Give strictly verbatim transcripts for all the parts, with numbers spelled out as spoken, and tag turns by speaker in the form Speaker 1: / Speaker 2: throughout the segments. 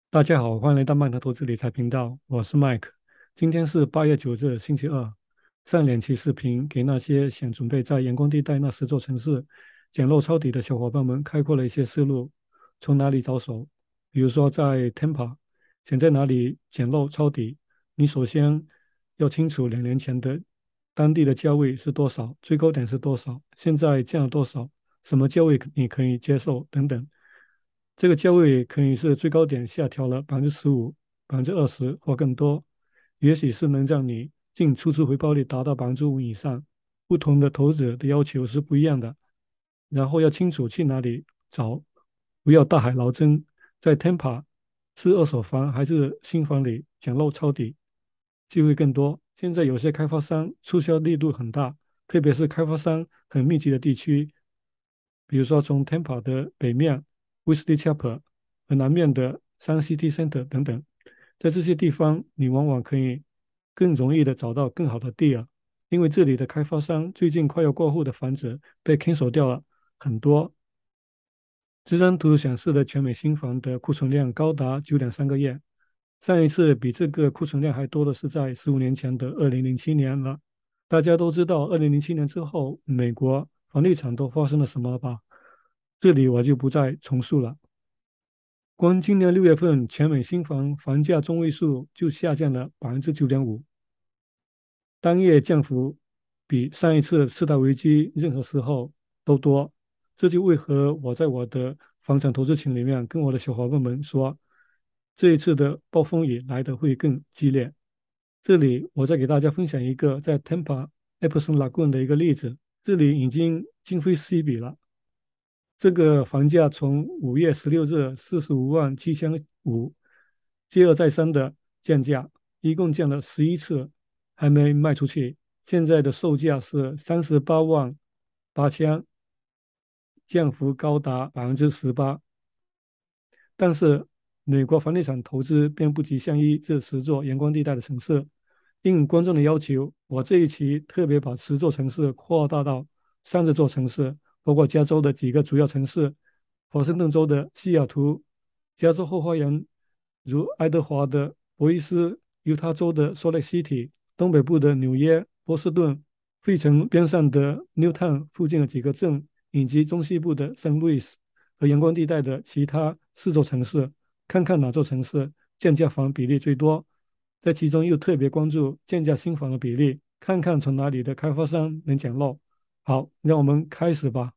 Speaker 1: 大家好，欢迎来到麦克投资理财频道，我是麦克。今天是八月九日，星期二。上两期视频给那些想准备在阳光地带那十座城市捡漏抄底的小伙伴们开阔了一些思路，从哪里着手？比如说在 Tampa，想在哪里捡漏抄底，你首先要清楚两年前的当地的价位是多少，最高点是多少，现在降了多少，什么价位你可以接受等等。这个价位可以是最高点下调了百分之十五、百分之二十或更多，也许是能让你净出资回报率达到百分之五以上。不同的投资者的要求是不一样的，然后要清楚去哪里找，不要大海捞针。在 Tampa 是二手房还是新房里捡漏抄底，机会更多。现在有些开发商促销力度很大，特别是开发商很密集的地区，比如说从 Tampa 的北面 Wesley Chapel 和南面的 Sun City Center 等等，在这些地方你往往可以更容易的找到更好的地啊，因为这里的开发商最近快要过户的房子被 cancel 掉了很多。这张图显示的全美新房的库存量高达九点三个月，上一次比这个库存量还多的是在十五年前的二零零七年了。大家都知道，二零零七年之后，美国房地产都发生了什么吧？这里我就不再重述了。光今年六月份，全美新房房价中位数就下降了百分之九点五，单月降幅比上一次次贷危机任何时候都多。这就为何我在我的房产投资群里面跟我的小伙伴们说，这一次的暴风雨来得会更激烈。这里我再给大家分享一个在 Tampa Epsom Lagoon 的一个例子，这里已经今非昔比了。这个房价从五月十六日四十五万七千五，接二再三的降价，一共降了十一次，还没卖出去。现在的售价是三十八万八千，降幅高达百分之十八。但是，美国房地产投资并不局限于这十座阳光地带的城市。应观众的要求，我这一期特别把十座城市扩大到三十座城市，包括加州的几个主要城市，华盛顿州的西雅图，加州后花园如爱德华的博伊斯，犹他州的 Salt Lake City，东北部的纽约、波士顿，费城边上的 Newtown 附近的几个镇，以及中西部的圣路易斯和阳光地带的其他四座城市，看看哪座城市降价房比例最多，在其中又特别关注降价新房的比例，看看从哪里的开发商能捡漏。好，让我们开始吧。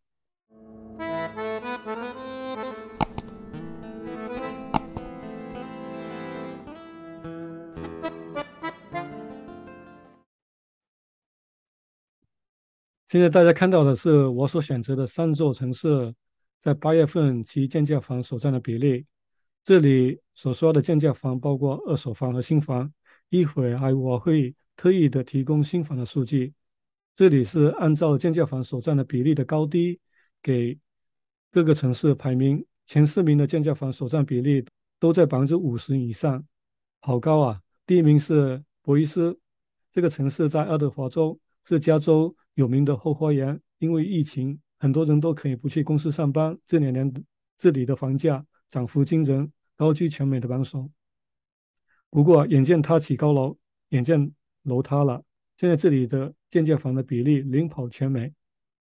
Speaker 1: 现在大家看到的是我所选择的三座城市在八月份其降价房所占的比例。这里所说的降价房包括二手房和新房。一会儿还我会特意的提供新房的数据。这里是按照降价房所占的比例的高低给各个城市排名，前四名的降价房所占比例都在百分之五十以上，好高啊！第一名是博伊斯，这个城市在爱德华州，是加州有名的后花园。因为疫情，很多人都可以不去公司上班。这两年这里的房价涨幅惊人，高居全美的榜首。不过，眼见它起高楼，眼见楼塌了，现在这里的建价房的比例领跑全美。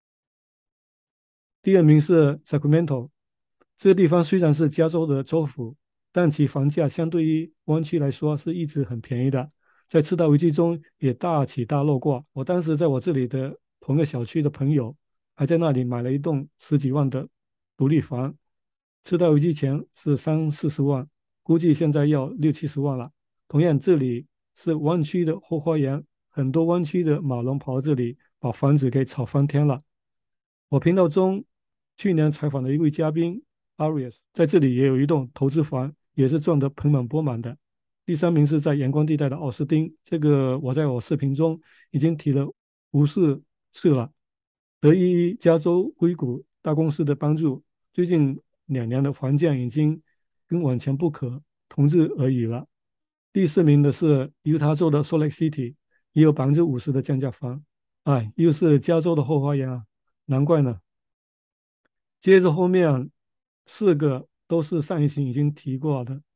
Speaker 1: 第二名是 Sacramento，这个地方虽然是加州的州府，但其房价相对于湾区来说是一直很便宜的，在次贷危机中也大起大落过。我当时在我这里的同个小区的朋友，还在那里买了一栋十几万的独立房，次贷危机前是三四十万，估计现在要六七十万了。同样，这里是湾区的后花园，很多湾区的马龙跑到这里，把房子给炒翻天了。我频道中去年采访的一位嘉宾 Arias，在这里也有一栋投资房，也是赚得盆满钵满的。第三名是在阳光地带的奥斯汀，这个我在我视频中已经提了无数次了。得益于加州硅谷大公司的帮助，最近两年的房价已经跟往前不可同日而语了。第四名的是犹他州的 Salt Lake City，也有百分之五十的降价房。哎，又是加州的后花园啊，难怪呢。接着后面四个都是上一期已经提过的，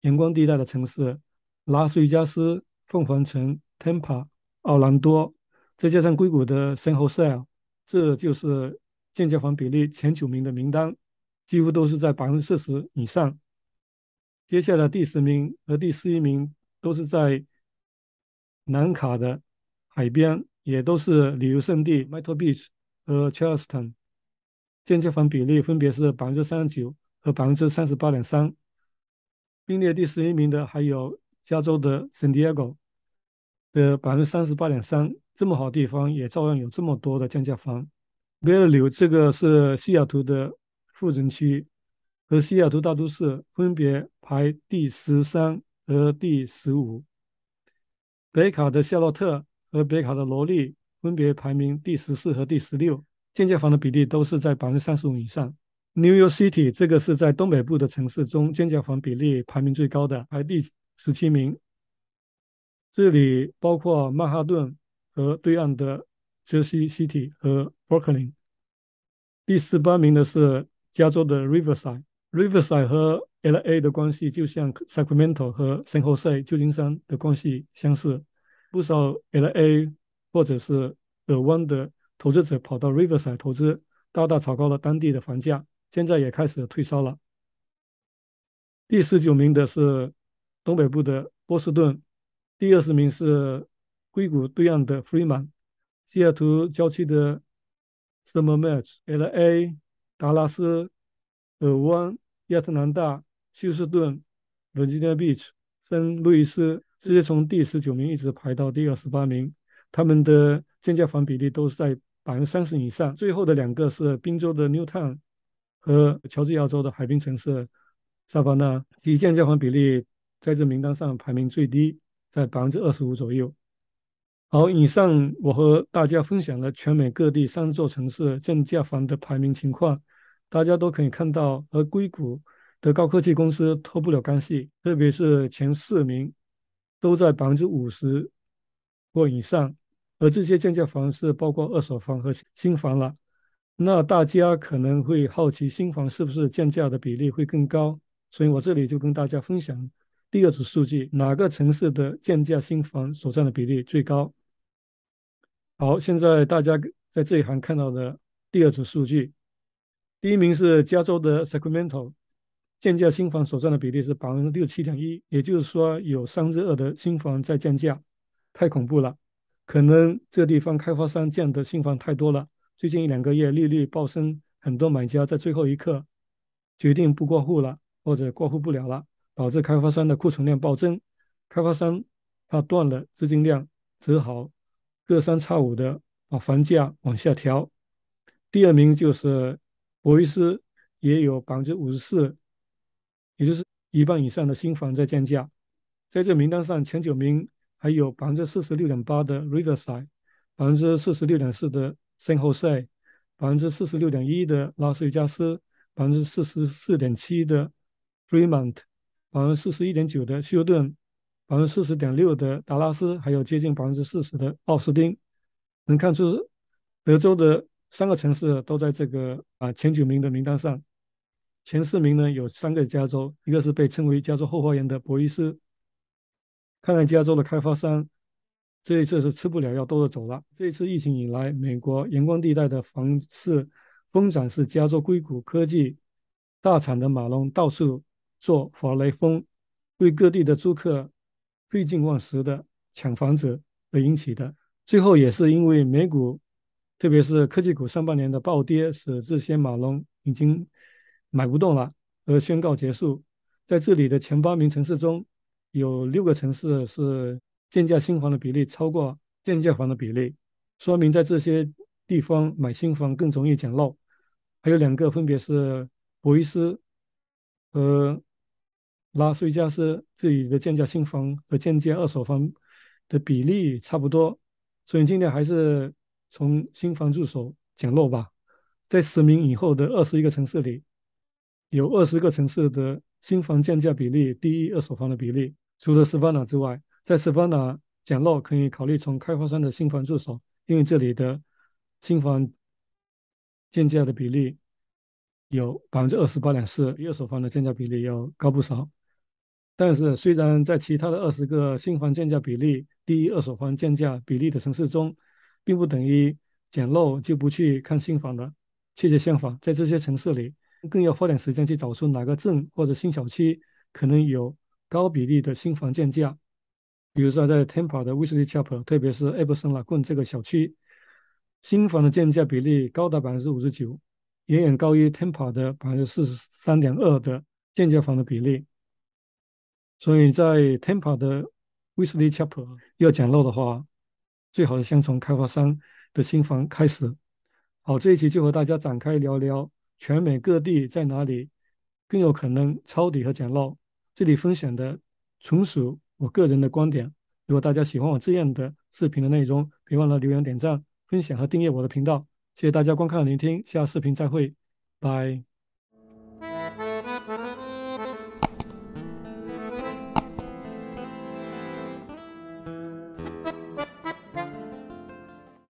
Speaker 1: 阳光地带的城市，拉斯维加斯、凤凰城、Tampa、奥兰多，再加上硅谷的圣何塞，这就是建交房比例前九名的名单，几乎都是在百分之四十以上。接下来第十名和第十一名都是在南卡的海边，也都是旅游胜地 Myrtle Beach 和 Charleston，建交房比例分别是百分之三十九和百分之三十八点三。并列第十一名的还有加州的 San Diego 的百分之三十八点三，这么好地方也照样有这么多的降价房。Bellevue 这个是西雅图的富人区，和西雅图大都市分别排第十三和第十五。北卡的夏洛特和北卡的罗利分别排名第十四和第十六，间接房的比例都是在百分之三十五以上。New York City 这个是在东北部的城市中间接房比例排名最高的，排第十七名。这里包括曼哈顿和对岸的 Jersey City 和 Brooklyn。第十八名的是加州的 Riverside。Riverside 和 L A 的关系就像 Sacramento 和 San Jose 旧金山的关系相似，不少 L A 或者是尔湾的投资者跑到 Riverside 投资，大大炒高了当地的房价，现在也开始退烧了。第十九名的是东北部的波士顿，第二十名是硅谷对岸的 Fremont，西雅图郊区的 Summermatch、L A、达拉斯、尔湾、亚特兰大、休斯顿、Virginia Beach、圣路易斯，这些从第十九名一直排到第二十八名，他们的建价房比例都是在百分之三十以上。最后的两个是宾州的 Newtown 和乔治亚州的海滨城市萨凡纳，其建价房比例在这名单上排名最低，在百分之二十五左右。好，以上我和大家分享了全美各地三座城市建价房的排名情况，大家都可以看到，和硅谷的高科技公司脱不了干系，特别是前四名都在百分之五十或以上，而这些建价房是包括二手房和新房了。那大家可能会好奇，新房是不是建价的比例会更高？所以我这里就跟大家分享第二组数据，哪个城市的建价新房所占的比例最高？好，现在大家在这一行看到的第二组数据，第一名是加州的 Sacramento，建价新房所占的比例是百分之六十七点一，也就是说有三之二的新房在降价，太恐怖了。可能这个地方开发商建的新房太多了，最近一两个月利率暴升，很多买家在最后一刻决定不过户了，或者过户不了了，导致开发商的库存量暴增，开发商怕断了资金链，只好各三差五的把房价往下调。第二名就是博伊斯，也有百分之五十四，也就是一半以上的新房在降价。在这名单上，前九名还有百分之四十六点八的 Riverside，百分之四十六点四的 San Jose，百分之四十六点一的拉斯维加斯，百分之四十四点七的 Fremont，百分之四十一点九的休斯顿，百分之四十点六的达拉斯，还有接近百分之四十的奥斯汀。能看出德州的三个城市都在这个啊前九名的名单上。前四名呢有三个加州，一个是被称为加州后花园的博伊斯。看来加州的开发商这一次是吃不了药兜着走了。这一次疫情以来，美国阳光地带的房市疯涨，是加州硅谷科技大厂的马龙到处做法雷锋，为各地的租客废寝忘食的抢房子而引起的。最后也是因为美股，特别是科技股上半年的暴跌，使这些马龙已经买不动了，而宣告结束。在这里的前八名城市中，有六个城市是建价新房的比例超过建价房的比例，说明在这些地方买新房更容易捡漏。还有两个分别是博伊斯和拉斯维加斯，这里的建价新房和建价二手房的比例差不多，所以今天还是从新房入手捡漏吧。在十名以后的二十一个城市里，有二十个城市的新房建价比例低于二手房的比例。除了斯巴纳之外，在斯巴纳捡漏可以考虑从开发商的新房入手，因为这里的新房建价的比例有百分之二十八点四，比二手房的建价比例要高不少。 但是，虽然在其他的二十个新房建价比例低于二手房建价比例的城市中，并不等于捡漏就不去看新房的。确切相反，在这些城市里，更要花点时间去找出哪个镇或者新小区可能有高比例的新房建价。比如说，在 Tampa 的 Wesley Chapel，特别是 Epsom 拉棍这个小区，新房的建价比例高达百分之五十九，远远高于 Tampa 的百分之四十三点二的建价房的比例。所以在 Tampa 的 Wesley Chapel 要讲漏的话，最好是先从开发商的新房开始。好，这一期就和大家展开聊聊全美各地在哪里更有可能抄底和捡漏。这里分享的纯属我个人的观点。如果大家喜欢我这样的视频的内容，别忘了留言、点赞、分享和订阅我的频道。谢谢大家观看和聆听，下视频再会，拜。